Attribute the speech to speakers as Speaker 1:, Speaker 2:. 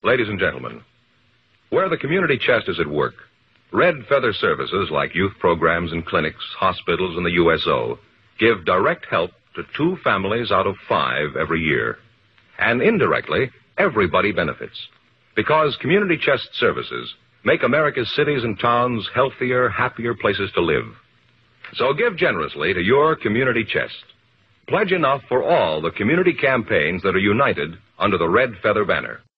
Speaker 1: Ladies and gentlemen, where the community chest is at work, Red Feather Services, like youth programs and clinics, hospitals, and the USO, give direct help to 2 families out of 5 every year. And indirectly, everybody benefits. Because community chest services make America's cities and towns healthier, happier places to live. So give generously to your community chest. Pledge enough for all the community campaigns that are united under the Red Feather banner.